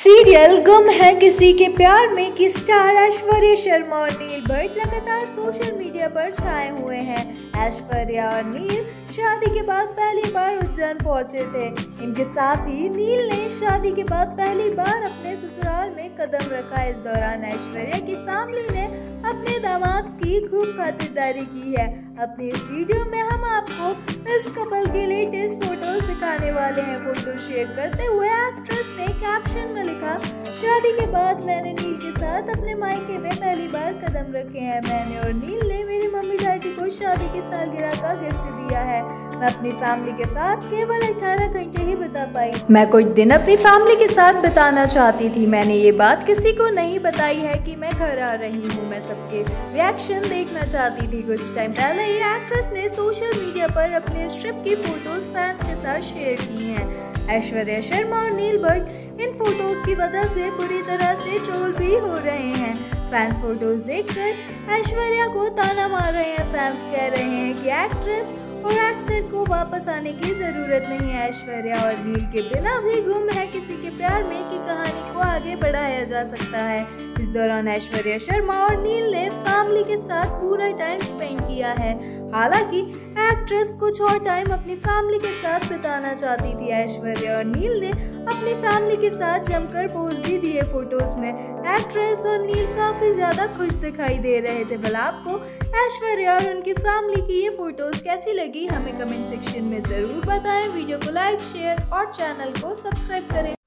Serial गुम है किसी के प्यार में की स्टार ऐश्वर्या शर्मा और नील भट्ट लगातार सोशल मीडिया पर छाए हुए हैं। ऐश्वर्या और नील शादी के बाद पहली बार उज्जैन पहुंचे थे। इनके साथ ही नील ने शादी के बाद पहली बार अपने ससुराल में कदम रखा। इस दौरान ऐश्वर्या की फैमिली ने अपने दामाद की खूब खातिरदारी की है। अपनी इस वीडियो में हम आपको इस कपल के लेटेस्ट फोटोज दिखाने वाले हैं। फोटो शेयर करते हुए एक्ट्रेस ने कैप्शन में लिखा, शादी के बाद मैंने नील के साथ अपने मायके में पहली बार कदम रखे हैं। मैंने और नील ने मेरी मम्मी डैडी को शादी की सालगिरह का गिफ्ट दिया है। मैं अपनी फैमिली के साथ केवल 18 घंटे ही बिता पाई। मैं कुछ दिन अपनी फैमिली के साथ बिताना चाहती थी। मैंने ये बात किसी को नहीं बताई है कि मैं घर आ रही हूँ। मैं सबके रिएक्शन देखना चाहती थी। कुछ टाइम पहले ये एक्ट्रेस ने सोशल मीडिया पर अपने ट्रिप की फोटोज फैंस के साथ शेयर की हैं। ऐश्वर्या शर्मा और नील भट्ट इन फोटोज की वजह से बुरी तरह से ट्रोल भी हो रहे हैं। फैंस फोटोज देखकर ऐश्वर्या को ताना मार रहे हैं। फैंस कह रहे हैं कि एक्ट्रेस और एक्टर को वापस आने की जरूरत नहीं है। ऐश्वर्या और नील के बिना भी गुम है किसी के प्यार में की कहानी को आगे बढ़ाया जा सकता है। इस दौरान ऐश्वर्या शर्मा और नील ने फैमिली के साथ पूरा टाइम स्पेंड किया है। हालांकि एक्ट्रेस कुछ और टाइम अपनी फैमिली के साथ बिताना चाहती थी। ऐश्वर्या और नील ने अपनी फैमिली के साथ जमकर पोज भी दिए फोटोज में। एक्ट्रेस और नील काफी ज्यादा खुश दिखाई दे रहे थे। भला आपको ऐश्वर्या और उनकी फैमिली की ये फोटोज कैसी लगी, हमें कमेंट सेक्शन में जरूर बताएं। वीडियो को लाइक, शेयर और चैनल को सब्सक्राइब करें।